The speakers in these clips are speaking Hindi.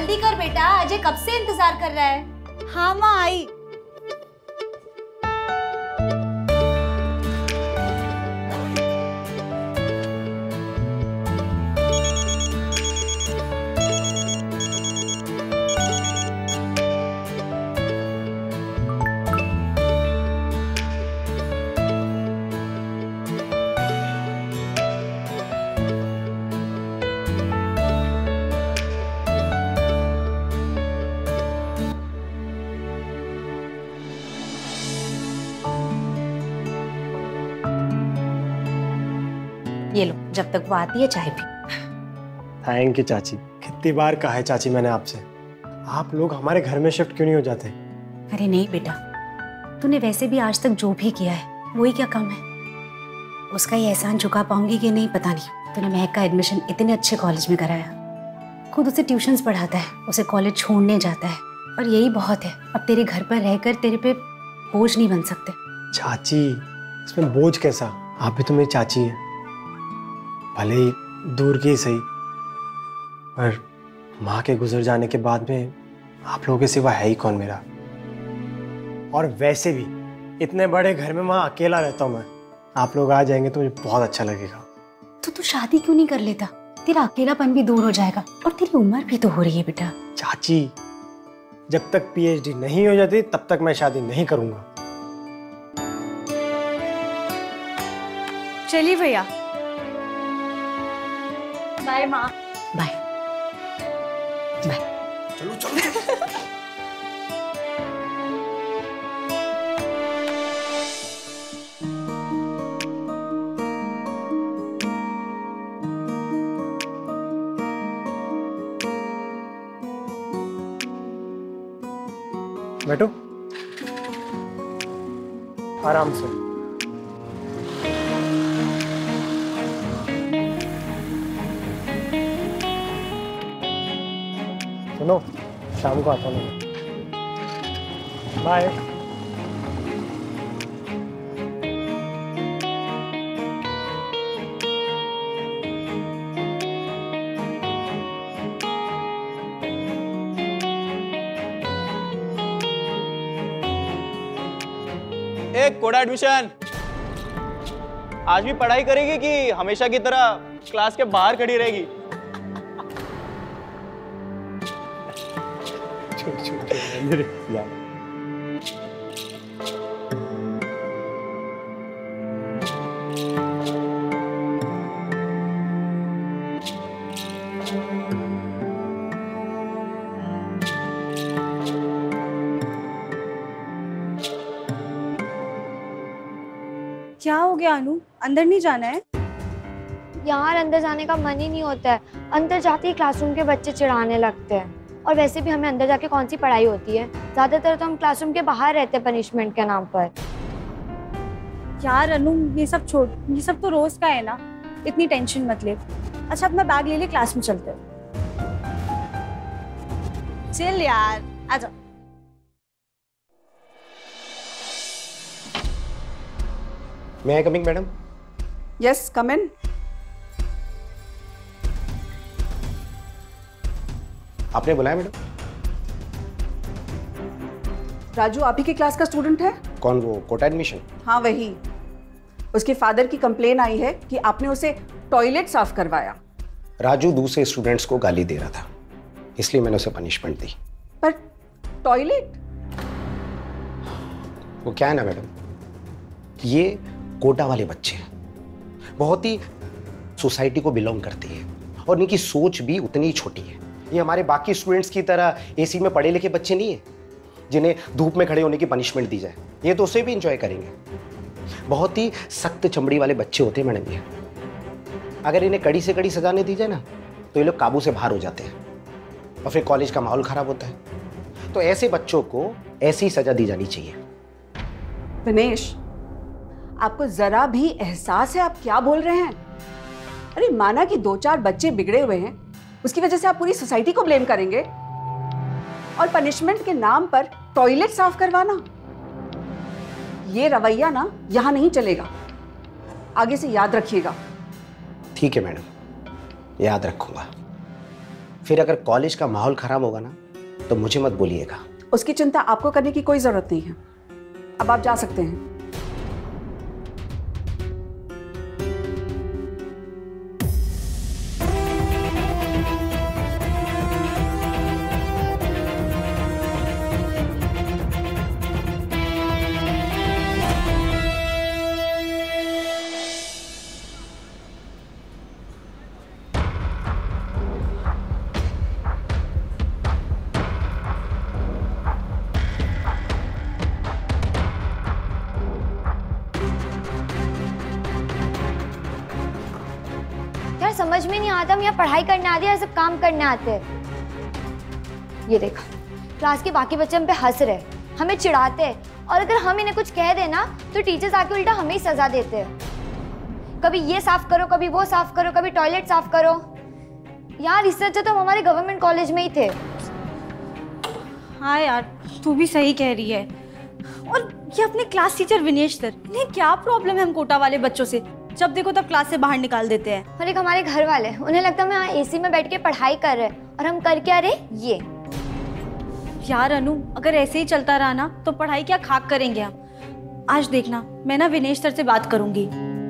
जल्दी कर बेटा, अजय कब से इंतजार कर रहा है। हाँ माँ आई। ये लो, जब तक वो आती है चाय पी। थैंक यू चाची। कितनी बार कहा है चाची मैंने आपसे, आप लोग हमारे घर में शिफ्ट क्यों नहीं हो जाते। अरे नहीं बेटा, तूने वैसे भी आज तक जो भी किया है वही क्या कम है। उसका ये एहसान चुका पाऊंगी कि नहीं पता नहीं। तूने महक का एडमिशन इतने अच्छे कॉलेज में कराया, खुद उसे ट्यूशन्स पढ़ाता है, उसे कॉलेज छोड़ने जाता है, और यही बहुत है। अब तेरे घर पर रहकर तेरे पे बोझ नहीं बन सकते। चाची इसमें बोझ कैसा, आप भी तो मेरी चाची हैं, भले ही दूर की ही सही, पर माँ के गुजर जाने के बाद में आप लोगों के सिवा है ही कौन मेरा। और वैसे भी इतने बड़े घर में माँ अकेला रहता हूँ मैं, आप लोग आ जाएंगे तो मुझे बहुत अच्छा लगेगा। तो तू शादी क्यों नहीं कर लेता, तेरा अकेलापन भी दूर हो जाएगा, और तेरी उम्र भी तो हो रही है बेटा। चाची जब तक पीएचडी नहीं हो जाती तब तक मैं शादी नहीं करूंगा। चलिए भैया, बाय माँ। Bye bye. चलो चलो। बैठो आराम से। सुनो, शाम को आता हूँ। बाय। एक कोडा एडमिशन, आज भी पढ़ाई करेगी कि हमेशा की तरह क्लास के बाहर खड़ी रहेगी? क्या हो गया अनु, अंदर नहीं जाना है? यार अंदर जाने का मन ही नहीं होता है। अंदर जाते ही क्लासरूम के बच्चे चिढ़ाने लगते हैं, और वैसे भी हमें अंदर जाके कौन सी पढ़ाई होती है। ज्यादातर तो हम क्लासरूम के बाहर रहते हैं पनिशमेंट के नाम पर। यार अनु ये सब छोड़, ये सब तो रोज का है ना, इतनी टेंशन मत ले। अच्छा अपना बैग ले ले, क्लास में चलते हैं। चल यार आजा। May I coming, madam? Yes come in. आपने बुलाया मैडम? राजू आप ही की क्लास का स्टूडेंट है? कौन, वो कोटा एडमिशन? हाँ वही। उसके फादर की कंप्लेन आई है कि आपने उसे टॉयलेट साफ करवाया। राजू दूसरे स्टूडेंट्स को गाली दे रहा था, इसलिए मैंने उसे पनिशमेंट दी। पर टॉयलेट? वो क्या है ना मैडम, ये कोटा वाले बच्चे हैं, बहुत ही सोसाइटी को बिलोंग करते हैं, और इनकी सोच भी उतनी ही छोटी है। ये हमारे बाकी स्टूडेंट्स की तरह एसी में पढ़े लिखे बच्चे नहीं है जिन्हें धूप में खड़े होने की पनिशमेंट दी जाए। ये तो उसे भी इंजॉय करेंगे। बहुत ही सख्त चमड़ी वाले बच्चे होते हैं मैडम ये। अगर इन्हें कड़ी से कड़ी सजा नहीं दी जाए ना तो ये लोग काबू से बाहर हो जाते हैं, और फिर कॉलेज का माहौल खराब होता है। तो ऐसे बच्चों को ऐसी सजा दी जानी चाहिए। दिनेश आपको जरा भी एहसास है आप क्या बोल रहे हैं? अरे माना कि 2-4 बच्चे बिगड़े हुए हैं, उसकी वजह से आप पूरी सोसाइटी को ब्लेम करेंगे? और पनिशमेंट के नाम पर टॉयलेट साफ करवाना, ये रवैया ना यहां नहीं चलेगा। आगे से याद रखिएगा। ठीक है मैडम, याद रखूंगा। फिर अगर कॉलेज का माहौल खराब होगा ना तो मुझे मत बोलिएगा। उसकी चिंता आपको करने की कोई जरूरत नहीं है। अब आप जा सकते हैं। यार समझ में नहीं आता, हम यहाँ पढ़ाई करने आते हैं या सब काम करने आते हैं। ये देखा, क्लास के बाकी बच्चे हम पे हंस रहे, हमें चिढ़ाते हैं, और अगर हम इन्हें कुछ कह देना तो टीचर्स आके उल्टा हमें ही सजा देते हैं। कभी ये साफ करो, कभी वो साफ करो, कभी टॉयलेट साफ करो। यार इससे अच्छा तो हम हमारे गवर्नमेंट कॉलेज में ही थे। हाँ यार, तू भी सही कह रही है। और ये अपने क्लास टीचर विनेश सर, इन्हें क्या प्रॉब्लम है हम कोटा वाले बच्चों से? जब देखो तब क्लास से बाहर निकाल देते हैं। और एक हमारे घर वाले, उन्हें लगता है हम यहाँ एसी में बैठ के पढ़ाई कर रहे हैं और हम कर क्या रहे ये। यार अनु, अगर ऐसे ही चलता रहा ना तो पढ़ाई क्या खाक करेंगे हम। आज देखना, मैं ना विनेश सर से बात करूंगी।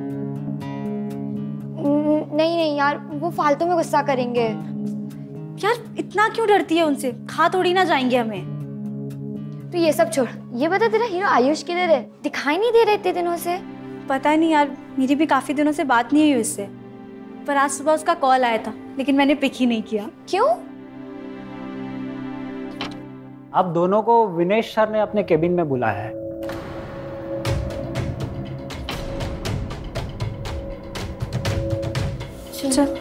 नहीं नहीं यार, वो फालतू में गुस्सा करेंगे। यार इतना क्यों डरती है उनसे? खा थोड़ी ना जाएंगे हमें। तो ये सब छोड़, ये बता तेरा हीरो आयुष किधर है? दिखाई नहीं दे रहे इतने दिनों से। पता नहीं यार, मेरी भी काफी दिनों से बात नहीं हुई उससे। पर आज सुबह उसका कॉल आया था, लेकिन मैंने पिक ही नहीं किया। क्यों? आप दोनों को विनेश सर ने अपने केबिन में बुलाया है। चल।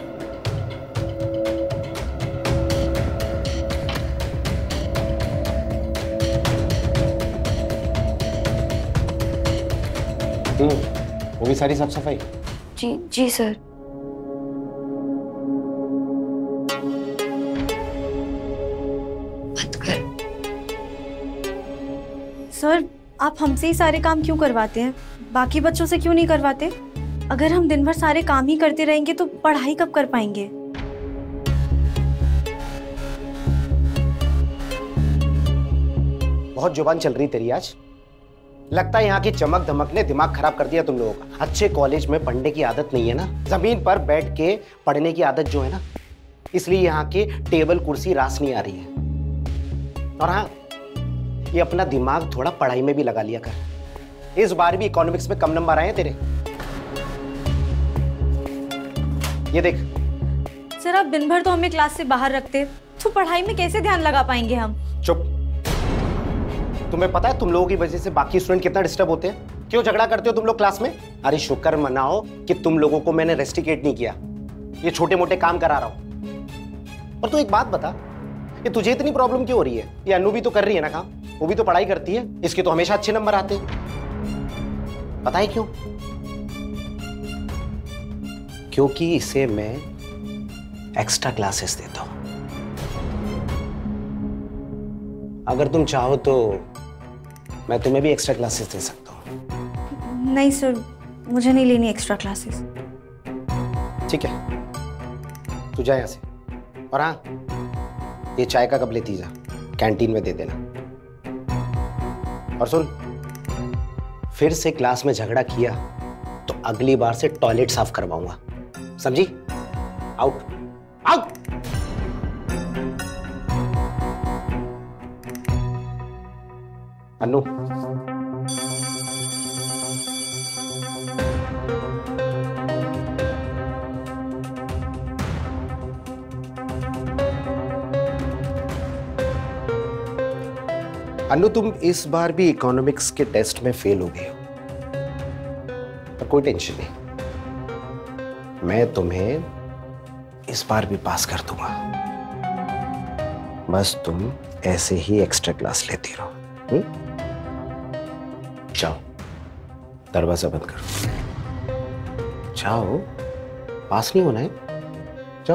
वो भी सारी साफ सफाई? जी जी सर। मत कर। सर, आप हमसे ही सारे काम क्यों करवाते हैं? बाकी बच्चों से क्यों नहीं करवाते? अगर हम दिन भर सारे काम ही करते रहेंगे तो पढ़ाई कब कर पाएंगे? बहुत जुबान चल रही तेरी आज। लगता है यहाँ की चमक धमक ने दिमाग खराब कर दिया तुम लोगों का। अच्छे कॉलेज में पढ़ने की आदत नहीं है ना, जमीन पर बैठ के पढ़ने की आदत जो है ना, इसलिए यहाँ की टेबल कुर्सी रास नहीं आ रही है। और हाँ, ये अपना दिमाग थोड़ा पढ़ाई में भी लगा लिया कर। इस बार भी इकोनॉमिक्स में कम नंबर आए हैं तेरे। ये देख। सर, आप दिन भर तो हमें क्लास से बाहर रखते, तो पढ़ाई में कैसे ध्यान लगा पाएंगे हम? चुप। तुम्हें पता है तुम लोगों की वजह से बाकी स्टूडेंट कितना डिस्टर्ब होते हैं? क्यों झगड़ा करते हो तुम लोग क्लास में? अरे शुक्र मनाओ कि तुम लोगों को मैंने रेस्टिकेट नहीं किया, ये छोटे मोटे काम करा रहा हूं। और तू एक बात बता, ये तुझे इतनी प्रॉब्लम क्यों हो रही है? ये अनु भी तो कर रही है ना काम, वो भी तो पढ़ाई करती है, इसके तो हमेशा अच्छे नंबर आते हैं। पता है क्यों? क्योंकि इसे मैं एक्स्ट्रा क्लासेस देता हूं। अगर तुम चाहो तो मैं तुम्हें भी एक्स्ट्रा क्लासेस दे सकता हूँ। नहीं सर, मुझे नहीं लेनी एक्स्ट्रा क्लासेस। ठीक है, तू जा यहाँ से। और हाँ, ये चाय का कप लेती जा, कैंटीन में दे देना। और सुन, फिर से क्लास में झगड़ा किया तो अगली बार से टॉयलेट साफ करवाऊंगा, समझी? Out out. अनु, अनु तुम इस बार भी इकोनॉमिक्स के टेस्ट में फेल हो गए हो, पर कोई टेंशन नहीं, मैं तुम्हें इस बार भी पास कर दूंगा। बस तुम ऐसे ही एक्स्ट्रा क्लास लेती रहो। जाओ, दरवाजा बंद करो। जाओ, पास नहीं होना है, जाओ।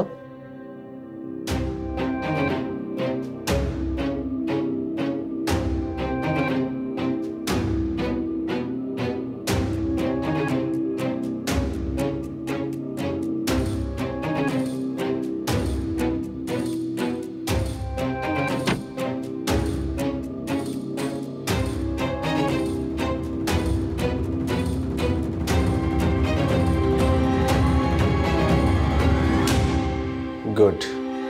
गुड।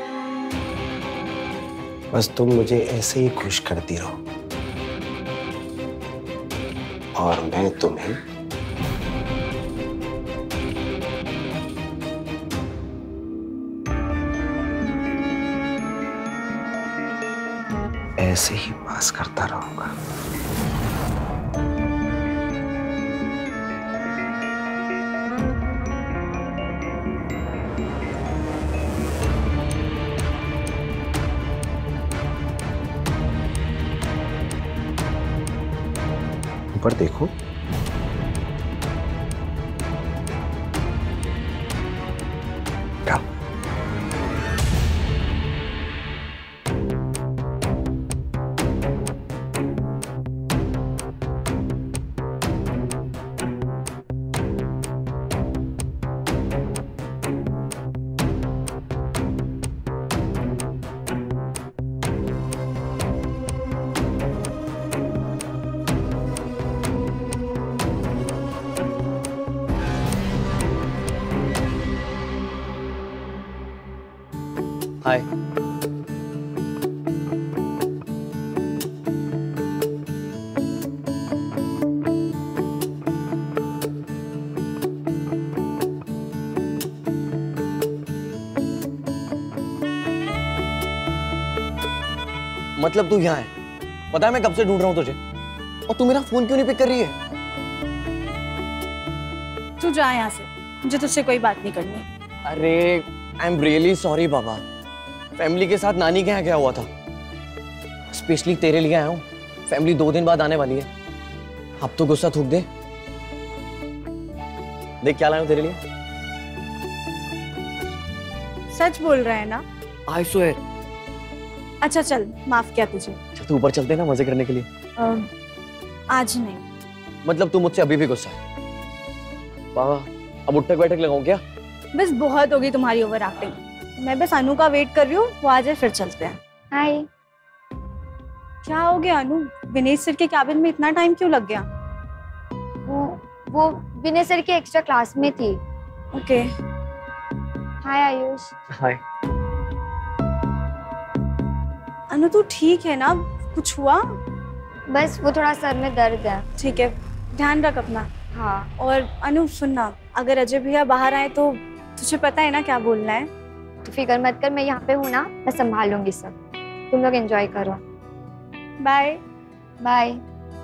बस तुम मुझे ऐसे ही खुश करती रहो और मैं तुम्हें ऐसे ही पास करता रहूंगा। ऊपर देखो, क्या हाय। मतलब तू यहाँ है? पता है मैं कब से ढूंढ रहा हूँ तुझे, और तू मेरा फोन क्यों नहीं पिक कर रही है? तू जा यहाँ से, मुझे तुझसे कोई बात नहीं करनी। अरे आई एम रियली सॉरी बाबा, फैमिली के साथ नानी के यहाँ गया हुआ था, स्पेशली तेरे लिए आया हूँ। फैमिली 2 दिन बाद आने वाली है, अब तो गुस्सा थूक दे। देख क्या लाया हूँ तेरे लिए। सच बोल रहा है ना? I swear. अच्छा चल, माफ किया तुझे। तू ऊपर चलते हैं ना मजे करने के लिए। आज नहीं। मतलब तू मुझसे अभी भी गुस्सा है? बाबा अब उठक बैठक लगाऊं क्या? बस बहुत होगी तुम्हारी ओवर एक्टिंग। मैं बस अनु का वेट कर रही हूँ, वो आ जाए फिर चलते हैं। हाय। क्या हो गया अनु? विनेश सर के कैबिन में इतना टाइम क्यों लग गया? वो विनेश सर की एक्स्ट्रा क्लास में थी। ओके। हाय आयुष। हाय। अनु तू ठीक है ना? कुछ हुआ? बस वो थोड़ा सर में दर्द है। ठीक है, ध्यान रख अपना। हाँ। और अनु सुनना, अगर अजय भैया बाहर आए तो तुझे पता है ना क्या बोलना है? तो फिक्र मत कर, मैं यहाँ पे हूँ ना, मैं संभाल लूंगी सब। तुम लोग एंजॉय करो। बाय। बाय।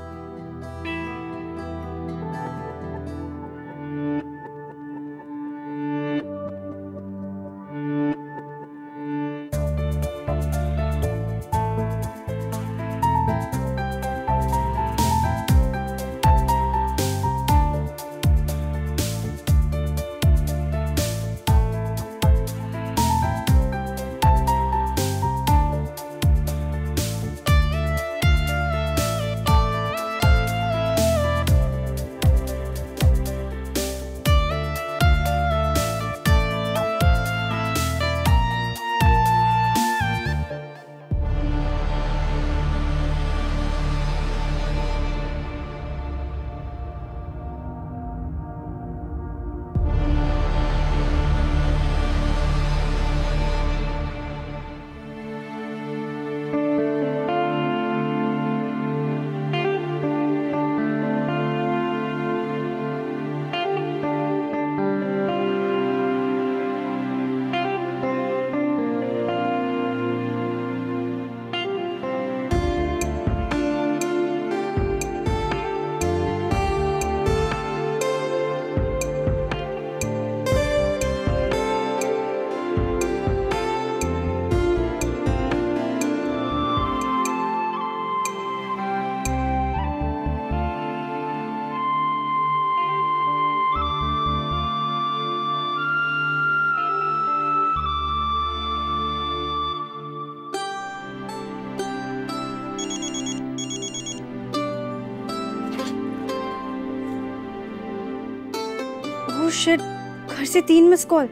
शिट, घर से 3 मिस कॉल।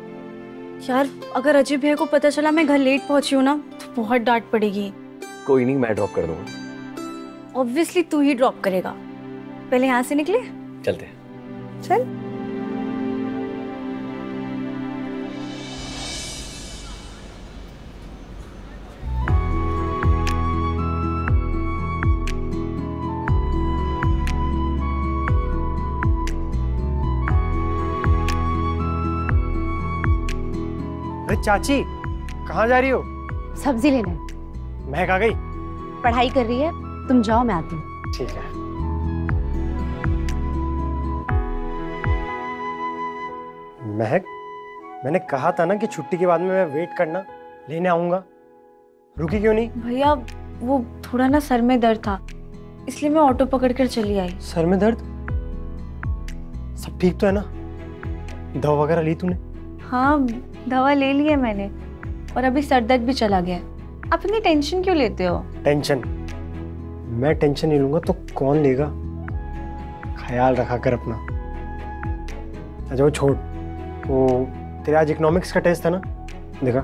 यार अगर अजय भैया को पता चला मैं घर लेट पहुंची हूँ ना तो बहुत डांट पड़ेगी। कोई नहीं, मैं ड्रॉप कर दूंगा। ऑब्वियसली तू ही ड्रॉप करेगा। पहले यहाँ से निकले, चलते हैं। चल। अरे चाची, कहाँ जा रही हो? सब्जी लेने। महक आ गई? पढ़ाई कर रही है, तुम जाओ, मैं आती हूँ। ठीक है। महक, मैंने कहा था ना कि छुट्टी के बाद में मैं वेट करना, लेने आऊंगा। रुकी क्यों नहीं? भैया वो थोड़ा ना सर में दर्द था, इसलिए मैं ऑटो पकड़ कर चली आई। सर में दर्द? सब ठीक तो है ना? दवा वगैरह ली तूने? हाँ, दवा ले ली है मैंने और अभी सर दर्द भी चला गया। आप इतनी टेंशन क्यों लेते हो? टेंशन? मैं टेंशन नहीं लूंगा तो कौन लेगा? ख्याल रखा कर अपना। अच्छा वो छोड़, वो तेरे आज इकोनॉमिक्स का टेस्ट था ना? दिखा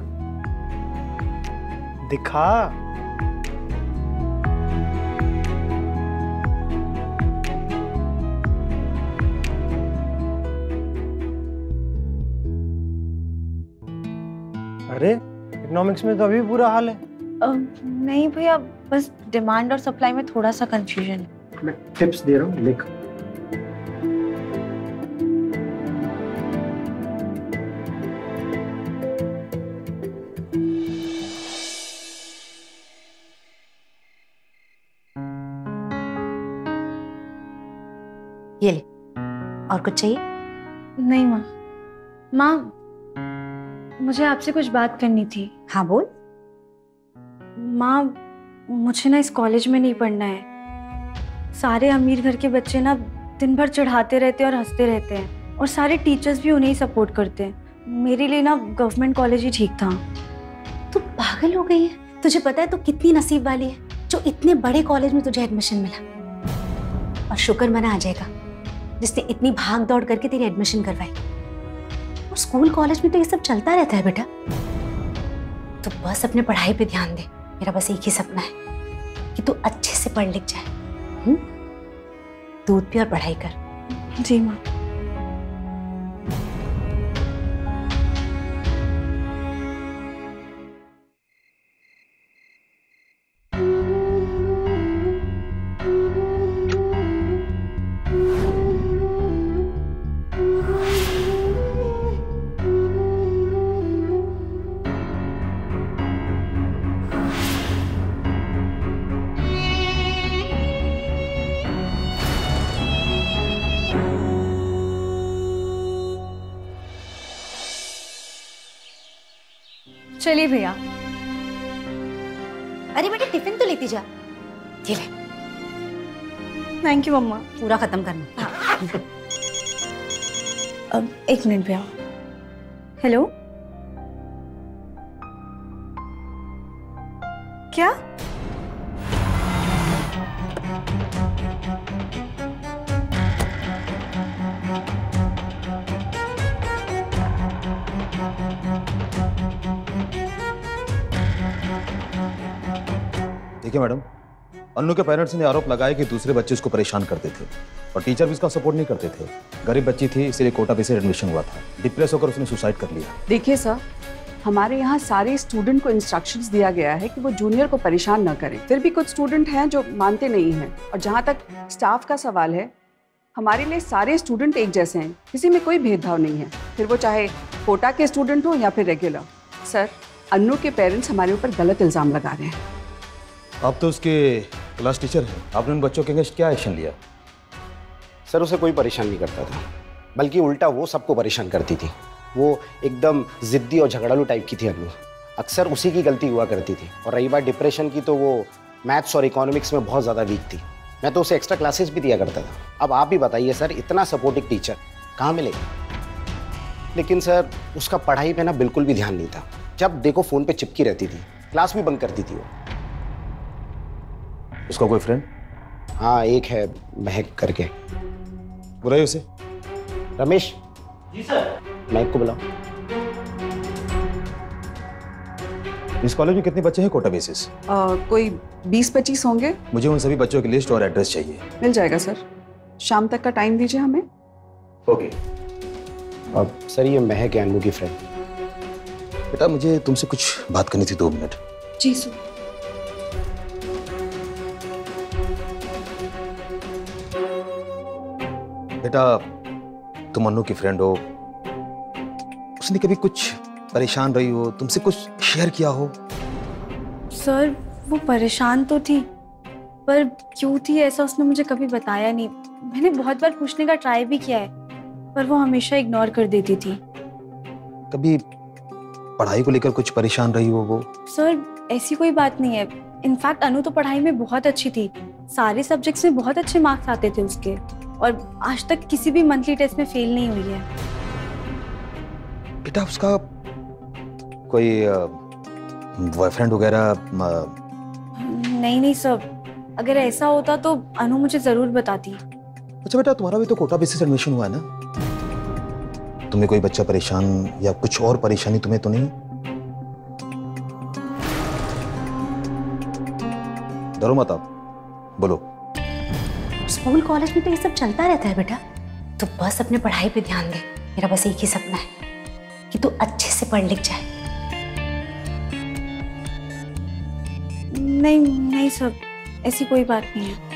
दिखा। अरे इकोनॉमिक्स में तो अभी बुरा हाल है। नहीं भैया, बस डिमांड और सप्लाई में थोड़ा सा कंफ्यूजन है। मैं टिप्स दे रहा हूँ, लिख। ये ले। और कुछ चाहिए? नहीं माँ। माँ, मुझे आपसे कुछ बात करनी थी। हाँ बोल। माँ, मुझे ना इस कॉलेज में नहीं पढ़ना है। सारे अमीर घर के बच्चे ना दिन भर चढ़ाते रहते हैं और हंसते रहते हैं, और सारे टीचर्स भी उन्हें ही सपोर्ट करते हैं। मेरे लिए ना गवर्नमेंट कॉलेज ही ठीक था। तू पागल हो गई है? तुझे पता है तू कितनी नसीब वाली है जो इतने बड़े कॉलेज में तुझे एडमिशन मिला। और शुक्र मना आ जाएगा जिसने इतनी भाग दौड़ करके तेरी एडमिशन करवाई। और स्कूल कॉलेज में तो ये सब चलता रहता है बेटा। तो बस अपने पढ़ाई पे ध्यान दे। मेरा बस एक ही सपना है कि तू अच्छे से पढ़ लिख जाए। दूध पी और पढ़ाई कर। जी माँ। चलिए भैया। अरे बेटा टिफिन तो लेती जा। ये ले। Thank you mamma. पूरा खत्म करना। अब एक मिनट भैया। हेलो, क्या? देखिए मैडम, अन्नू के पेरेंट्स ने आरोप लगाया कि दूसरे बच्चे उसको परेशान करते थे और टीचर भी इसका सपोर्ट नहीं करते थे। गरीब बच्ची थी, इसलिए कोटा पे से एडमिशन हुआ था। डिप्रेस होकर उसने सुसाइड कर लिया। देखिए सर, हमारे यहाँ सारे स्टूडेंट को इंस्ट्रक्शंस दिया गया है कि वो जूनियर को परेशान न करें। फिर भी कुछ स्टूडेंट हैं जो मानते नहीं हैं। और जहाँ तक स्टाफ का सवाल है, हमारे लिए सारे स्टूडेंट एक जैसे हैं, किसी में कोई भेदभाव नहीं है, फिर वो चाहे कोटा के स्टूडेंट हो या फिर रेगुलर। सर, अन्नू के पेरेंट्स हमारे ऊपर गलत इल्ज़ाम लगा रहे हैं। आप तो उसके क्लास टीचर हैं, आपने उन बच्चों के अगेंस्ट क्या एक्शन लिया? सर उसे कोई परेशान नहीं करता था, बल्कि उल्टा वो सबको परेशान करती थी। वो एकदम जिद्दी और झगड़ालू टाइप की थी अन्नू। अक्सर उसी की गलती हुआ करती थी। और रही बात डिप्रेशन की, तो वो मैथ्स और इकोनॉमिक्स में बहुत ज़्यादा वीक थी। मैं तो उसे एक्स्ट्रा क्लासेस भी दिया करता था। अब आप ही बताइए सर, इतना सपोर्टिव टीचर कहाँ मिलेगा? लेकिन सर उसका पढ़ाई पे ना बिल्कुल भी ध्यान नहीं था। जब देखो फ़ोन पे चिपकी रहती थी, क्लास भी बंक करती थी वो। उसका कोई फ्रेंड? हाँ, एक है महक करके। बुलाइए उसे। रमेश। जी सर। महक को बुलाओ। इस कॉलेज में कितने बच्चे हैं कोटा बेसिस? कोई 20-25 होंगे। मुझे उन सभी बच्चों की लिस्ट और एड्रेस चाहिए। मिल जाएगा सर, शाम तक का टाइम दीजिए हमें। ओके। अब सर ये महक है अन्नू की फ्रेंड। बेटा मुझे तुमसे कुछ बात करनी थी, 2 मिनट। जी सर। बेटा तुम अन्नू की फ्रेंड हो, उसने कभी कुछ परेशान रही हो, तुमसे कुछ शेयर किया हो? सर वो परेशान तो थी, पर क्यों थी ऐसा उसने मुझे कभी बताया नहीं। मैंने बहुत बार पूछने का ट्राई भी किया है, पर वो हमेशा इग्नोर कर देती थी। कभी पढ़ाई को लेकर कुछ परेशान रही हो वो? सर ऐसी कोई बात नहीं है। इनफैक्ट अनु तो पढ़ाई में बहुत अच्छी थी, सारे सब्जेक्ट्स में बहुत अच्छे मार्क्स आते थे उसके, और आज तक किसी भी मंथली टेस्ट में फेल नहीं हुई है। बेटा उसका कोई बॉयफ्रेंड वगैरह? नहीं सर, अगर ऐसा होता तो अनु मुझे जरूर बताती। अच्छा बेटा, तुम्हारा भी तो कोटा बेसिस एडमिशन हुआ है ना? तुम्हें कोई बच्चा परेशान या कुछ और परेशानी तुम्हें तो नहीं? डरो मत, आप बोलो। स्कूल कॉलेज में तो ये सब चलता रहता है बेटा, तो बस अपने पढ़ाई पे ध्यान दे। मेरा बस एक ही सपना है कि तू अच्छे से पढ़ लिख जाए। नहीं सर, ऐसी कोई बात नहीं है।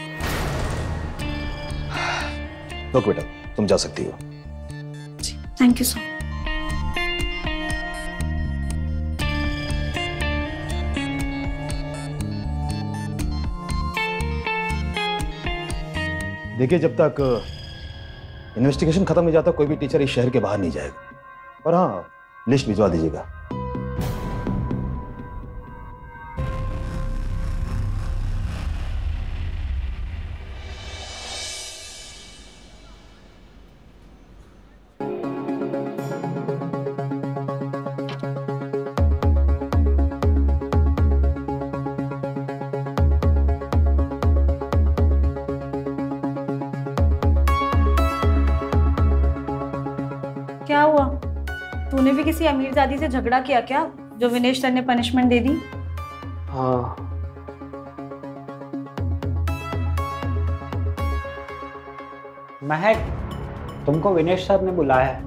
तो बेटा तुम जा सकती हो। Thank you sir. देखिए, जब तक इन्वेस्टिगेशन खत्म नहीं जाता कोई भी टीचर इस शहर के बाहर नहीं जाएगा। और हाँ, लिस्ट भिजवा दीजिएगा। क्या हुआ? तूने भी किसी अमीरजादी से झगड़ा किया क्या, जो विनेश सर ने पनिशमेंट दे दी? हाँ, महक, तुमको विनेश सर ने बुलाया है।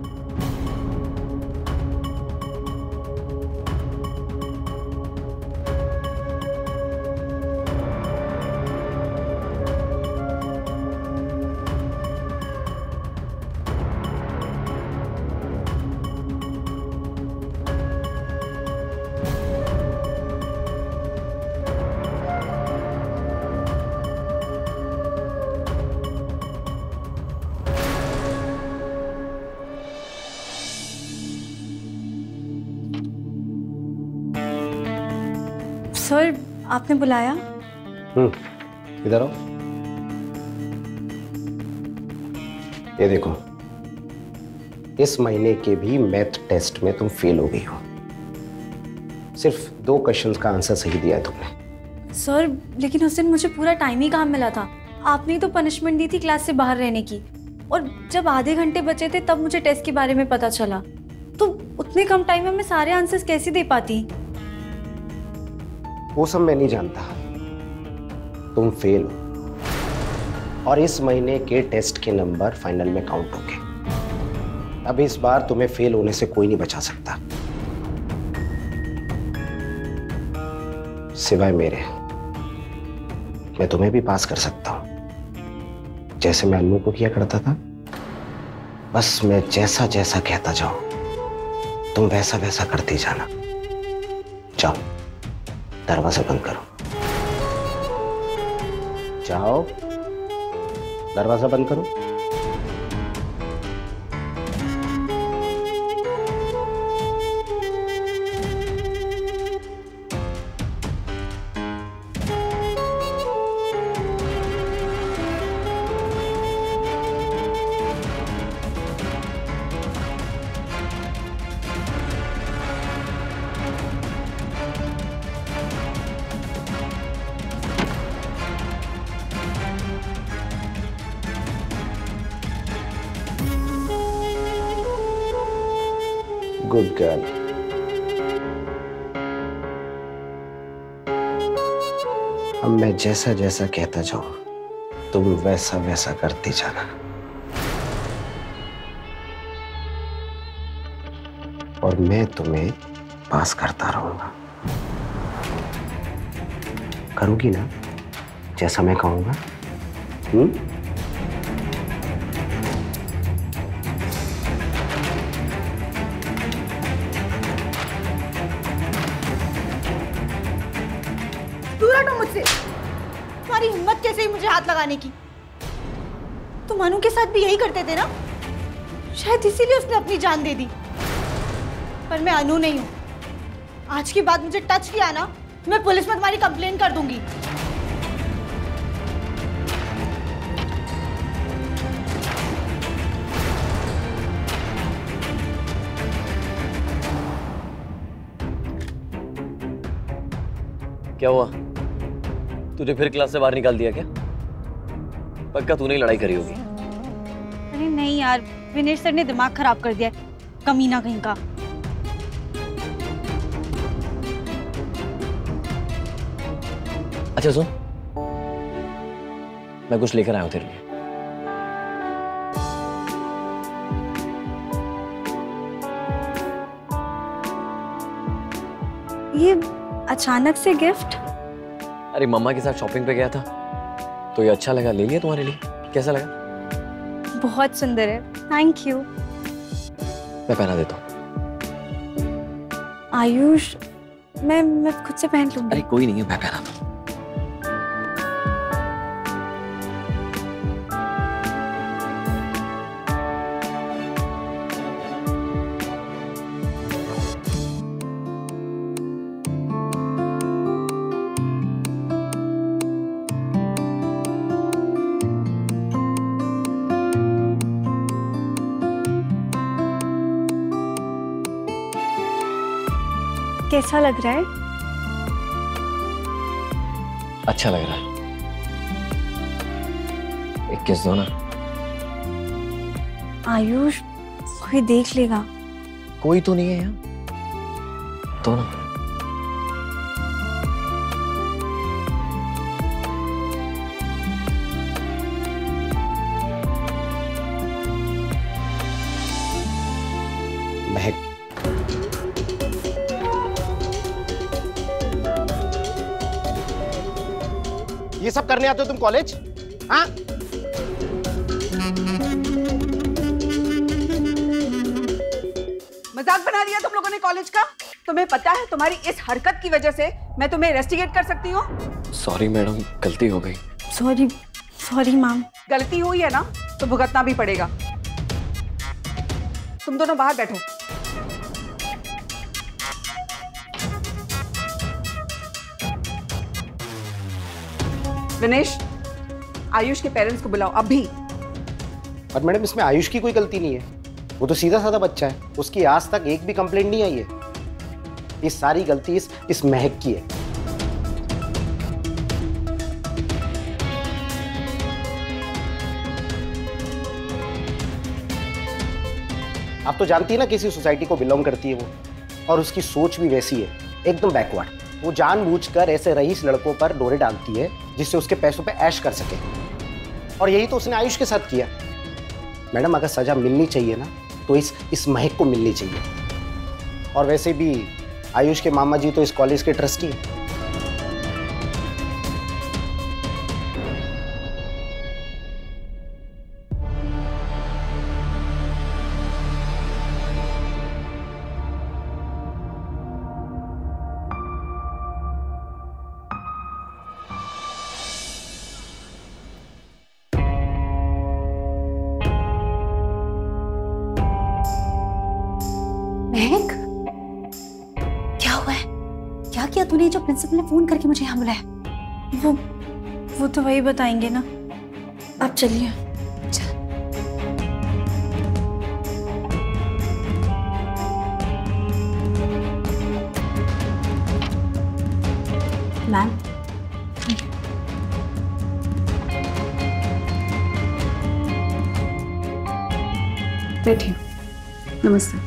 सर आपने बुलाया? इधर आओ। ये देखो, इस महीने के भी मैथ टेस्ट में तुम फेल हो गई हो। सिर्फ 2 क्वेश्चंस का आंसर सही दिया है तुमने। सर लेकिन उस दिन मुझे पूरा टाइम ही काम मिला था। आपने ही तो पनिशमेंट दी थी क्लास से बाहर रहने की, और जब आधे घंटे बचे थे तब मुझे टेस्ट के बारे में पता चला। तो उतने कम टाइम में मैं सारे आंसर्स कैसे दे पाती? वो सब मैं नहीं जानता, तुम फेल हो और इस महीने के टेस्ट के नंबर फाइनल में काउंट होंगे। अब इस बार तुम्हें फेल होने से कोई नहीं बचा सकता सिवाय मेरे। मैं तुम्हें भी पास कर सकता हूं, जैसे मैं अन्नू को किया करता था। बस मैं जैसा जैसा कहता जाऊं तुम वैसा वैसा करती जाना। जाओ, दरवाजा बंद करो। जाओ, दरवाजा बंद करो। Good girl. अब मैं जैसा जैसा कहता जाऊं तुम वैसा वैसा करती जाना। और मैं तुम्हें पास करता रहूंगा। करूंगी ना जैसा मैं कहूंगा? कैसे? तुम्हारी हिम्मत कैसे हुई मुझे हाथ लगाने की? तुम अनु के साथ भी यही करते थे ना? शायद इसीलिए उसने अपनी जान दे दी। पर मैं अनु नहीं हूं। आज के बाद मुझे टच किया ना, मैं पुलिस में तुम्हारी कंप्लेन कर दूंगी। क्या हुआ? तुझे फिर क्लास से बाहर निकाल दिया क्या? पक्का तूने ही लड़ाई करी होगी। अरे नहीं यार, विनेश सर ने दिमाग खराब कर दिया, कमीना कहीं का। अच्छा सुन, मैं कुछ लेकर आया हूं तेरे लिए। ये अचानक से गिफ्ट? अरे मम्मा के साथ शॉपिंग पे गया था तो ये अच्छा लगा, ले लिया तुम्हारे लिए। कैसा लगा? बहुत सुंदर है, थैंक यू। मैं पहना देता हूँ। आयुष, मैं खुद से पहन लूंगी। अरे कोई नहीं है, मैं पहना दूँ। कैसा लग रहा है? अच्छा लग रहा है। एक किस दो ना। आयुष, कोई देख लेगा। कोई तो नहीं है यहाँ, तो ना। महक, ये सब करने आते हो तुम कॉलेज? हाँ? मजाक बना दिया तुम लोगों ने कॉलेज का। तुम्हें पता है तुम्हारी इस हरकत की वजह से मैं तुम्हें इन्वेस्टिगेट कर सकती हूँ। सॉरी मैडम, गलती हो गई। Sorry ma'am. गलती हुई है ना तो भुगतना भी पड़ेगा। तुम दोनों बाहर बैठो। विनेश, आयुष के पेरेंट्स को बुलाओ अभी। और मैडम इसमें आयुष की कोई गलती नहीं है, वो तो सीधा साधा बच्चा है, उसकी आज तक एक भी कंप्लेंट नहीं आई है। ये सारी गलती इस महक की है। आप तो जानती है ना किसी सोसाइटी को बिलोंग करती है वो, और उसकी सोच भी वैसी है, एकदम बैकवर्ड। वो जानबूझकर ऐसे रईस लड़कों पर डोरे डालती है जिससे उसके पैसों पे ऐश कर सके, और यही तो उसने आयुष के साथ किया। मैडम अगर सजा मिलनी चाहिए ना तो इस महक को मिलनी चाहिए। और वैसे भी आयुष के मामा जी तो इस कॉलेज के ट्रस्टी हैं। महक, क्या हुआ है? क्या किया तूने जो प्रिंसिपल ने फोन करके मुझे यहाँ बुलाया? वो तो वही बताएंगे ना। आप चलिए। मैम, बैठिए। नमस्ते।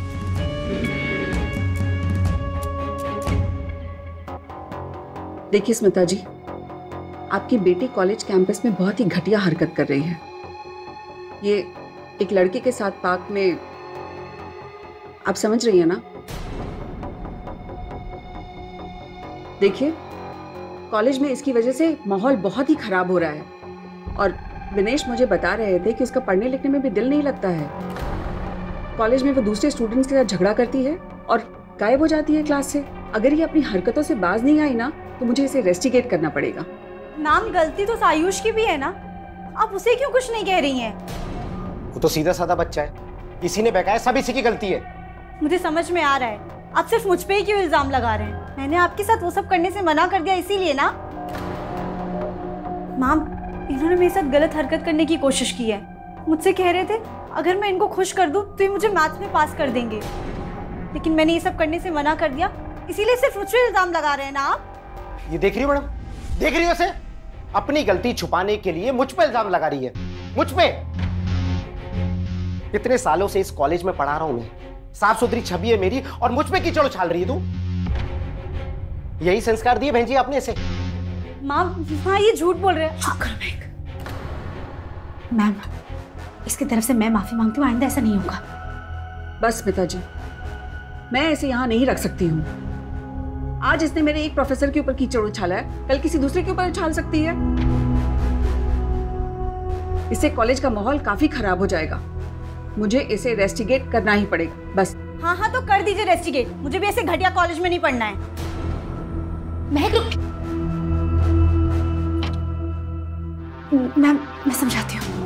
देखिए स्मिता जी, आपकी बेटी कॉलेज कैंपस में बहुत ही घटिया हरकत कर रही है। ये एक लड़के के साथ पार्क में, आप समझ रही हैं ना? देखिए, कॉलेज में इसकी वजह से माहौल बहुत ही खराब हो रहा है, और विनेश मुझे बता रहे थे कि उसका पढ़ने लिखने में भी दिल नहीं लगता है। कॉलेज में वो दूसरे स्टूडेंट्स के साथ झगड़ा करती है और गायब हो जाती है क्लास से। अगर ये अपनी हरकतों से बाज नहीं आई ना तो मुझे इसे रेस्टिगेट करना पड़ेगा। मैम गलती तो सायुष की भी है ना, आप उसे क्यों कुछ नहीं कह रही हैं? वो तो सीधा साधा बच्चा है, इसी ने बहकाया, सब इसी की गलती है। मुझे समझ में आ रहा है आप सिर्फ मुझ पे ही क्यों इल्जाम लगा रहे हैं। मैंने आपके साथ वो सब करने से मना कर दिया इसीलिए ना। मैम इन्होंने मेरे साथ गलत हरकत करने की कोशिश की है। मुझसे कह रहे थे अगर मैं इनको खुश कर दूं तो ये मुझे मैथ्स में पास कर देंगे, लेकिन मैंने ये सब करने से मना कर दिया, इसीलिए सिर्फ मुझ पे इल्जाम लगा रहे हैं ना आप। ये देख रही हो मैडम, देख रही हो इसे? अपनी गलती छुपाने के लिए मुझ पे इल्जाम लगा रही है, मुझ पे। इतने सालों से इस कॉलेज में पढ़ा रहा हूं मैं, साफ सुथरी छवि है मेरी, और मुझ पे कीचड़ उछाल रही है तू। यही संस्कार दिए बहन जी आपने इसे? माँ ये झूठ बोल रहे हैं। चुप करो महक। मैम इसकी तरफ से मैं माफी मांगती हूँ, आइंदा ऐसा नहीं होगा। बस मिता जी, मैं इसे यहाँ नहीं रख सकती हूँ। आज इसने मेरे एक प्रोफेसर के ऊपर कीचड़ उछाला है, कल किसी दूसरे के ऊपर उछाल सकती है। इससे कॉलेज का माहौल काफी खराब हो जाएगा। मुझे इसे रेस्टिगेट करना ही पड़ेगा, बस। हाँ तो कर दीजिए रेस्टिगेट, मुझे भी ऐसे घटिया कॉलेज में नहीं पढ़ना है। महक रुक। मैम मैं समझाती हूँ।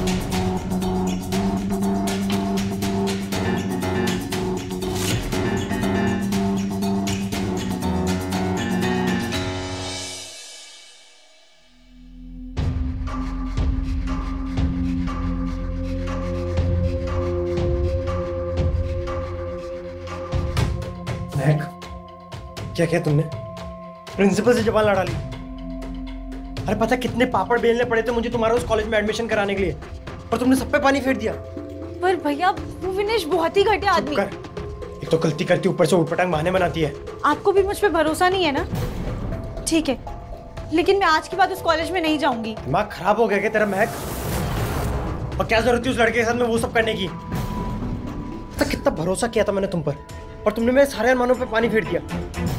क्या किया तुमने? प्रिंसिपल से जबान लड़ा ली? अरे पता कितने पापड़ बेलने पड़े थे मुझे तुम्हारा उस कॉलेज में एडमिशन कराने के लिए, और तुमने सब पे पानी फेर दिया। पर भैया वो विनेश बहुत ही घटिया आदमी। एक तो गलती करती, ऊपर से उटपटांग बहाने बनाती है। आपको भी मुझ पे भरोसा नहीं है ना? ठीक है, लेकिन मैं आज के बाद उस कॉलेज में नहीं जाऊंगी। दिमाग खराब हो गया क्या तेरा महक? और क्या जरूरत थी उस लड़के के साथ में वो सब करने की? तो कितना भरोसा किया था मैंने तुम पर, और तुमने मेरे सारे अरमानों पे पानी फेर दिया।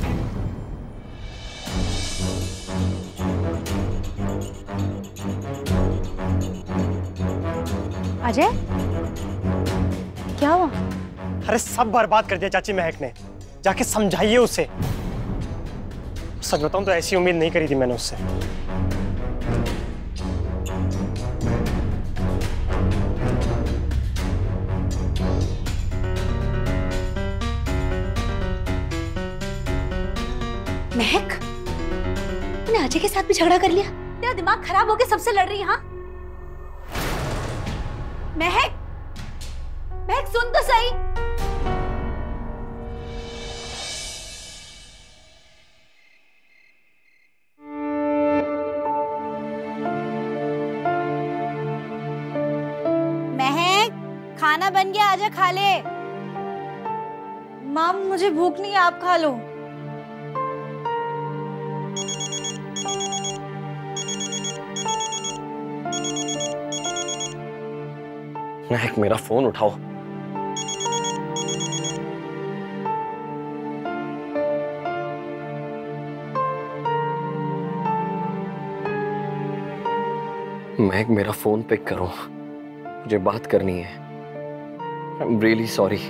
अजय क्या हुआ? अरे सब बर्बाद कर दिया चाची महक ने, जाके समझाइए उसे। सच बताऊं तो ऐसी उम्मीद नहीं करी थी मैंने उससे। महक तूने अजय के साथ भी झगड़ा कर लिया? तेरा दिमाग खराब होके सबसे लड़ रही है? हाँ महक, महक सुन तो सही। महक खाना बन गया, आजा खा ले। माम मुझे भूख नहीं है, आप खा लो। महक मेरा फोन उठाओ। महक मेरा फोन पिक करो, मुझे बात करनी है। I am really sorry.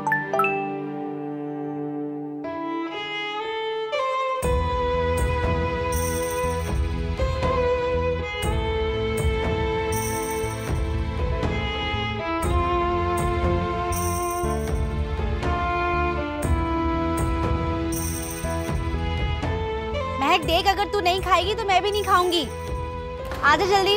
Mehak देख, अगर तू नहीं खाएगी तो मैं भी नहीं खाऊंगी। आजा जल्दी।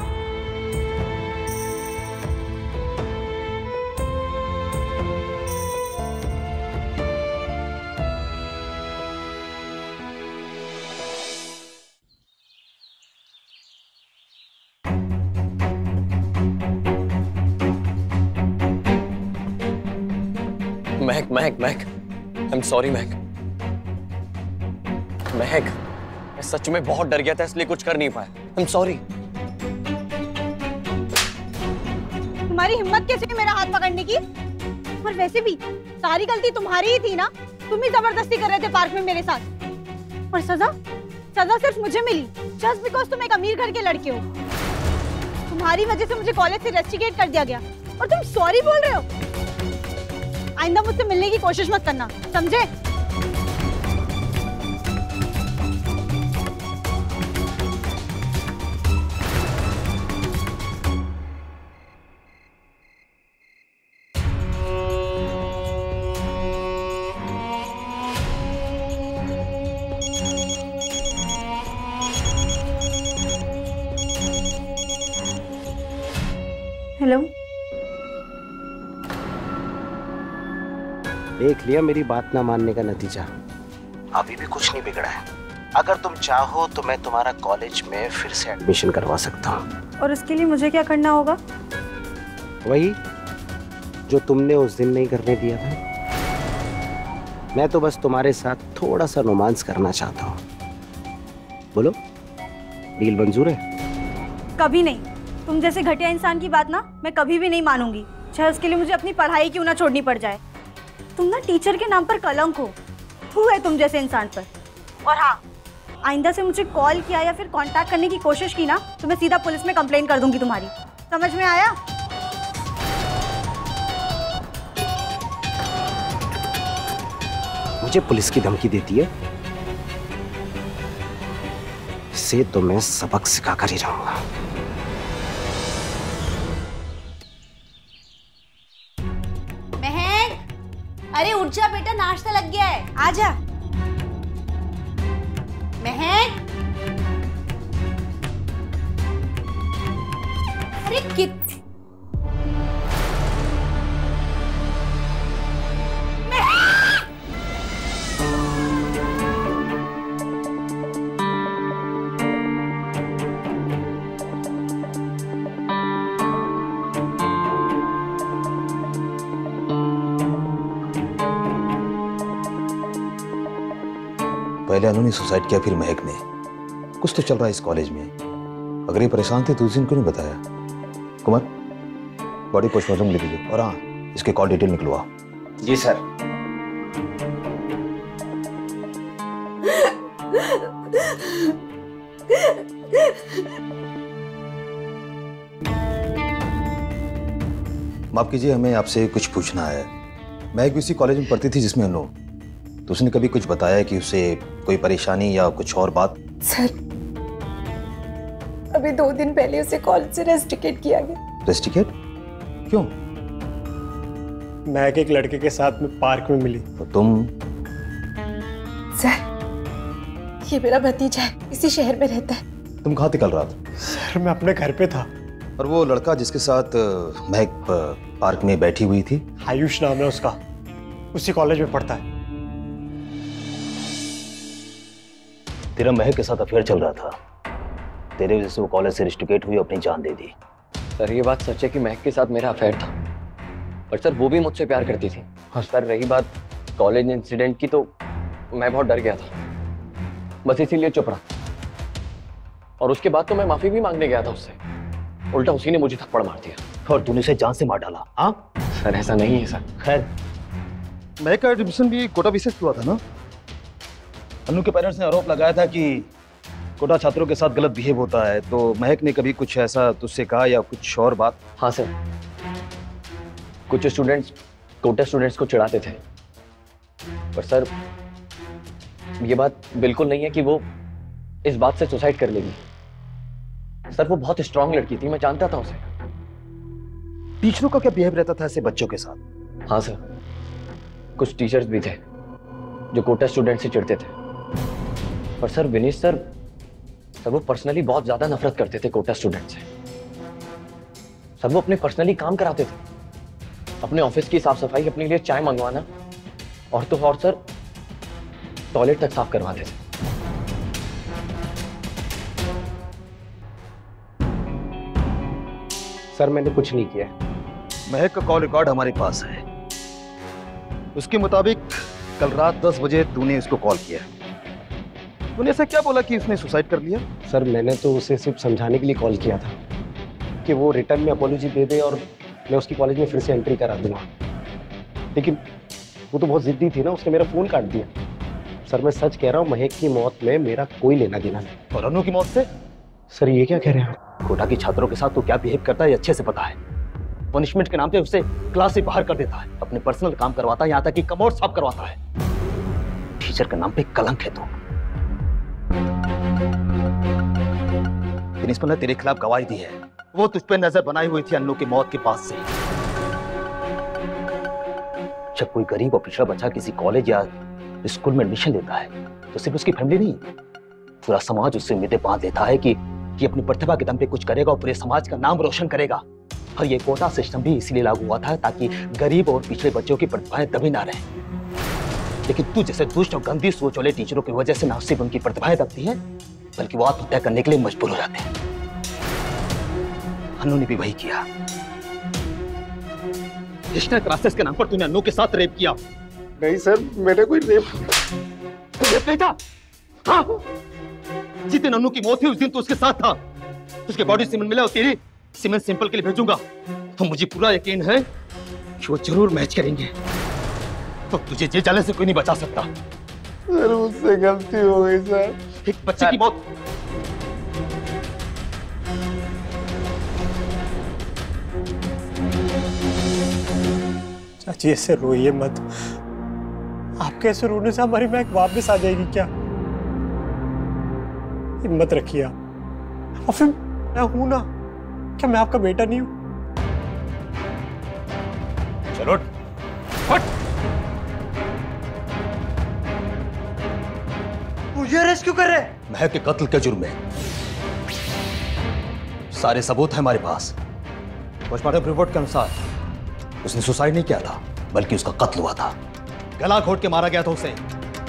महक महक महक आई एम सॉरी महक। महक मैं सच में बहुत डर गया था, इसलिए कुछ कर नहीं पाया। I am sorry. तुम्हारी हिम्मत कैसे है मेरा हाथ पकड़ने की? और वैसे भी सारी गलती तुम्हारी ही थी ना, तुम ही जबरदस्ती कर रहे थे पार्क में मेरे साथ। और सजा सिर्फ मुझे मिली जस्ट बिकॉज तुम एक अमीर घर के लड़के हो। तुम्हारी वजह से मुझे कॉलेज से रेस्टिकेट कर दिया गया और तुम सॉरी बोल रहे हो। आइंदा मुझसे मिलने की कोशिश मत करना, समझे? देख लिया मेरी बात ना मानने का नतीजा। अभी भी कुछ नहीं बिगड़ा है। अगर तुम चाहो तो मैं तुम्हारा कॉलेज में फिर से एडमिशन करवा सकता हूँ। और उसके लिए मुझे क्या करना होगा? वही जो तुमने उस दिन नहीं करने दिया था। मैं तो बस तुम्हारे साथ थोड़ा सा रोमांस करना चाहता हूँ। बोलो, डील मंजूर है? कभी नहीं। तुम जैसे घटिया इंसान की बात ना मैं कभी भी नहीं मानूंगी, चाहे उसके लिए मुझे अपनी पढ़ाई क्यों ना छोड़नी पड़ जाए। तुम ना टीचर के नाम पर कलंक हो। थू है तुम जैसे इंसान पर। और हाँ, आइंदा से मुझे कॉल किया या फिर कांटेक्ट करने की कोशिश की ना तो मैं सीधा पुलिस में कंप्लेन कर दूंगी तुम्हारी। समझ में आया? मुझे पुलिस की धमकी देती है? इसे तो मैं सबक सिखा कर ही रहूंगा। महक, अरे उठ जा बेटा, नाश्ता लग गया है, आजा। महक, अरे कित पहले अनु ने सुसाइड किया, फिर महक ने। कुछ तो चल रहा है इस कॉलेज में। अगर ये परेशान थे तो उस दिन क्यों नहीं बताया? कुमार, बॉडी पोस्टमार्टम लिख लीजिए और हाँ, इसके कॉल डिटेल निकलवा। जी सर। माफ कीजिए, हमें आपसे कुछ पूछना है। महक भी उसी कॉलेज में पढ़ती थी जिसमें अनु, तो उसने कभी कुछ बताया कि उसे कोई परेशानी या कुछ और बात? सर, अभी 2 दिन पहले उसे कॉलेज से रेस्ट्रिकेट किया गया। रेस्ट्रिकेट? क्यों? महक एक लड़के के साथ में पार्क में मिली। तो तुम? सर, ये मेरा भतीजा है, इसी शहर में रहता है। तुम कहाँ थे कल रात? सर, मैं अपने घर पे था। और वो लड़का जिसके साथ महक पार्क में बैठी हुई थी? आयुष नाम है उसका, उसी कॉलेज में पढ़ता है। तेरा महक के साथ अफेयर चल रहा था, तेरे वजह से वो कॉलेज से रेस्ट्रिकेट हुई, अपनी जान दे दी। सर, ये बात सच है कि महक के साथ मेरा अफेयर था, पर सर वो भी मुझसे प्यार करती थी। हाँ सर, रही बात कॉलेज इंसिडेंट की, तो मैं बहुत डर गया था, बस इसीलिए चुप रहा। और उसके बाद तो मैं माफी भी मांगने गया था उससे, उल्टा उसी ने मुझे थप्पड़ मार दिया। और तूने उसे जान से मार डाला? हाँ सर, ऐसा नहीं है सर। खैर, महक का एडमिशन भी कोटा बेसिस पे हुआ था ना? अनु के पेरेंट्स ने आरोप लगाया था कि कोटा छात्रों के साथ गलत बिहेव होता है, तो महक ने कभी कुछ ऐसा तुझसे कहा या कुछ और बात? हाँ सर, कुछ स्टूडेंट्स कोटा स्टूडेंट्स को चिढ़ाते थे, पर सर ये बात बिल्कुल नहीं है कि वो इस बात से सुसाइड कर लेगी। सर, वो बहुत स्ट्रांग लड़की थी, मैं जानता था उसे। टीचरों का क्या बिहेव रहता था ऐसे बच्चों के साथ? हाँ सर, कुछ टीचर्स भी थे जो कोटा स्टूडेंट से चिढ़ते थे, पर सर विनीश सर वो पर्सनली बहुत ज्यादा नफरत करते थे कोटा स्टूडेंट से। सर वो अपने पर्सनली काम कराते थे, अपने ऑफिस की साफ सफाई, अपने लिए चाय मंगवाना, और तो और सर टॉयलेट तक साफ करवाते थे। सर, मैंने कुछ नहीं किया। महक का कॉल रिकॉर्ड हमारे पास है। उसके मुताबिक कल रात 10 बजे तूने उसको कॉल किया। तूने ऐसा क्या बोला कि उसने सुसाइड कर लिया? सर, मैंने तो उसे सिर्फ समझाने के लिए कॉल किया था कि वो रिटर्न में अपॉलॉजी दे दे और मैं उसकी कॉलेज में फिर से एंट्री करा दूंगा, लेकिन वो तो बहुत जिद्दी थी ना, उसने मेरा फ़ोन काट दिया। सर, मैं सच कह रहा हूँ, महक की मौत में मेरा कोई लेना देना नहीं। और अनु की मौत से? सर, ये क्या कह रहे हैं? कोटा के छात्रों के साथ तो क्या बिहेव करता है अच्छे से पता है। पनिशमेंट के नाम पे उसे क्लास से बाहर कर देता है, अपने पर्सनल काम करवाता है, यहाँ तक कि कमोड साफ करवाता है। टीचर के नाम पे कलंक है। तो प्रिंसिपल ने तेरे खिलाफ गवाही दी है, वो तुझ पे नजर बनाई हुई थी अनु की मौत के बाद से। जब कोई गरीब और पिछड़ा बच्चा किसी कॉलेज या स्कूल में एडमिशन लेता है तो सिर्फ उसकी फैमिली नहीं, पूरा समाज उससे उम्मीदें बांध लेता है कि ये अपनी प्रतिभा के दम पे कुछ करेगा और पूरे समाज का नाम रोशन करेगा। और ये कोटा सिस्टम भी इसीलिए लागू हुआ था ताकि गरीब और पिछड़े बच्चों की प्रतिभाएं दबी ना रहे। लेकिन तू जैसे दुष्ट और गंदी सोच वाले टीचरों की वजह से ना सिर्फ उनकी प्रतिभाएं दबती हैं, बल्कि वो आत्महत्या करने के लिए मजबूर हो जाते हैं। अनु ने भी वही किया। नेशनल क्लासेस के नाम पर तूने अनु के साथ रेप किया। नहीं सर, मैंने कोई रेप नहीं था। हाँ? जिस दिन अनु की मौत हुई उस दिन तू उसके साथ था। उसके बॉडी सीमेंट मिला और तेरी सीमेंट सैंपल के लिए भेजूंगा, तो मुझे पूरा यकीन है कि वो जरूर मैच करेंगे। तो तुझे जेल जाने से कोई नहीं बचा सकता। सर मुझसे गलती हो गई सर। एक बच्चे की मौत। चाची ऐसे रोइए मत। आपके ऐसे रोने से हमारी महक वापस आ जाएगी क्या? हिम्मत रखिए आप। और फिर मैं हूं ना, क्या मैं आपका बेटा नहीं हूं? चलो हट। मुझे अरेस्ट क्यों कर रहे हैं? महक के कत्ल के जुर्म में सारे सबूत हैं हमारे पास। पोस्टमार्टम रिपोर्ट के अनुसार उसने सुसाइड नहीं किया था, बल्कि उसका कत्ल हुआ था। गला घोट के मारा गया था उसे।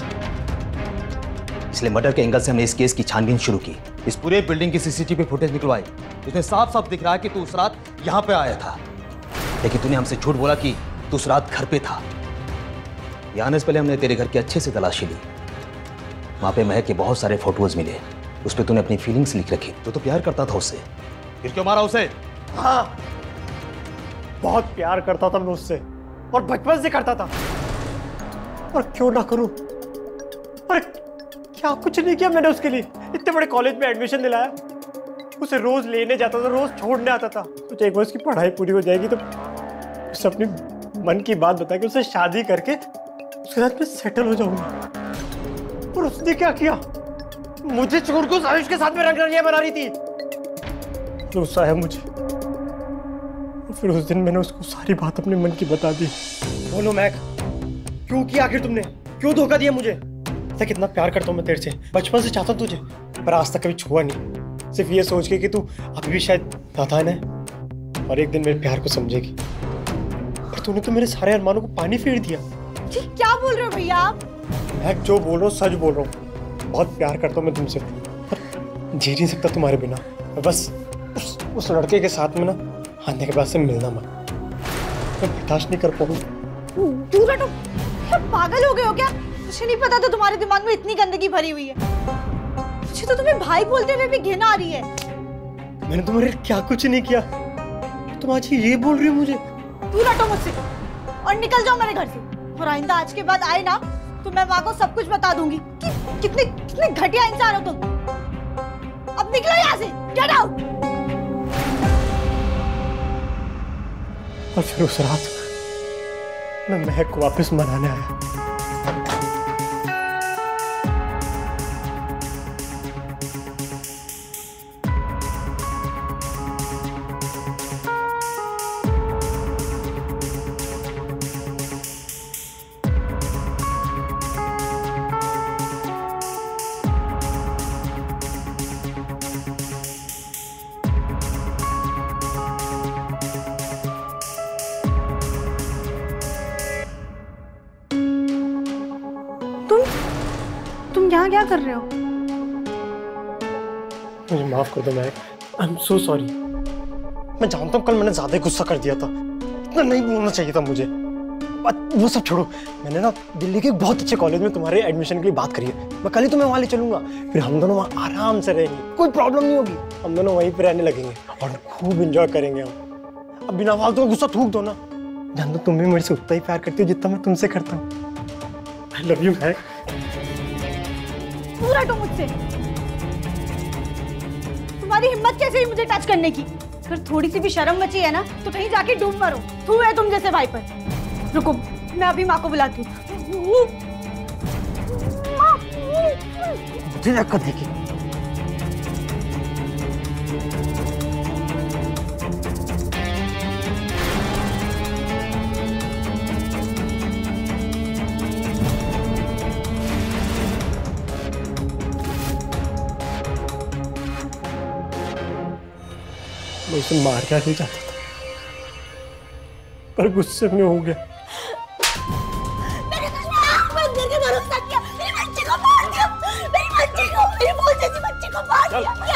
इसलिए मर्डर के एंगल से हमने इस केस की छानबीन शुरू की। इस पूरे बिल्डिंग की सीसीटीवी फुटेज निकलवाई, जिसमें साफ साफ दिख रहा है कि तू उस रात यहां पे आया था। लेकिन तूने हमसे झूठ बोला कि तू उस रात घर पे था। यहाँ आने से पहले हमने तेरे घर की अच्छे से तलाशी ली। वहां पे महक के बहुत सारे फोटोज मिले। उस पर तूने अपनी फीलिंग्स लिख रखी। तो प्यार करता था उससे, फिर क्यों मारा उसे? हाँ, बहुत प्यार करता था मैं उससे, और बचपन से करता था। और क्यों ना करूं? और क्या कुछ नहीं किया मैंने उसके लिए। इतने बड़े कॉलेज में एडमिशन दिलाया, उसे रोज लेने जाता था, रोज छोड़ने आता था। तो एक बार उसकी पढ़ाई पूरी हो जाएगी तो उसे अपनी मन की बात बता के उसे शादी करके उसके साथ मैं सेटल हो जाऊंगा। और उसने क्या किया? मुझे छोड़कर उस आयुष के साथ में रंगरलियां बना रही थी। गुस्सा है मुझे। और फिर उस दिन मैंने उसको सारी बात अपने मन की बता दी। बोलो महक, क्यों किया आखिर तुमने? क्यों धोखा दिया मुझे? कितना प्यार करता हूँ मैं तेरे से, बचपन से चाहता हूँ तुझे, पर आज तक कभी छुआ नहीं। सिर्फ ये सोच के कि तू अभी भी शायद नादान है और एक दिन मेरे प्यार को समझेगी। पर तूने तो मेरे सारे अरमानों को पानी फेर दिया। जी क्या बोल रहे हो भैया आप? मैं जो बोल रहा हूँ सच बोल रहा हूँ। बहुत प्यार करता हूँ मैं तुमसे, पर जी नहीं सकता तुम्हारे बिना। बस उस लड़के के साथ में ना आने के बाद से मिलना मत। मैं बर्दाश्त नहीं कर पाऊंगा। दूर हटो, पागल हो गए हो क्या? मुझे नहीं पता था तुम्हारे दिमाग में इतनी गंदगी भरी हुई है। मुझे तो तुम्हें भाई बोलते हुए भी घिन आ रही है। मैंने तुम्हारे क्या कुछ नहीं किया, तुम आज ये बोल रही हो मुझे? दूर हटो मुझसे और निकल जाओ मेरे घर से। और आइंदा आज के बाद आए ना तो मैं माँ को सब कुछ बता दूंगी कि कितने घटिया इंसान हो तुम। अब निकलो यहाँ से, गेट आउट। और फिर उस रात मैं महक को वापस मनाने आया। तुम यहाँ क्या कर रहे हो? मुझे माफ कर दो महक, आई एम सो सॉरी। मैं जानता हूँ कल मैंने ज्यादा गुस्सा कर दिया था, इतना नहीं बोलना चाहिए था मुझे। वो सब छोड़ो, मैंने ना दिल्ली के एक बहुत अच्छे कॉलेज में तुम्हारे एडमिशन के लिए बात करी है। मैं कल ही तुम्हें वहाँ ले चलूंगा, फिर हम दोनों वहाँ आराम से रहेंगे, कोई प्रॉब्लम नहीं होगी। हम दोनों वहीं पे रहने लगेंगे और खूब एंजॉय करेंगे हम। अब बिना फालतू का गुस्सा थूक दो ना। जानता तुम भी मेरे से उतना ही प्यार करती हो जितना मैं तुमसे करता हूँ। आई लव यू महक। दूर हटो मुझसे। तुम्हारी हिम्मत कैसे हुई मुझे टच करने की? अगर थोड़ी सी भी शर्म बची है ना तो कहीं जाके डूब मरो। थू है तुम जैसे भाई पर। रुको, मैं अभी माँ को बुलाती हूँ। मुझे दिक्कत देखी। मैं उसे मार क्या नहीं चाहता था, पर गुस्से में हो गया। मेरे दुश्मन चल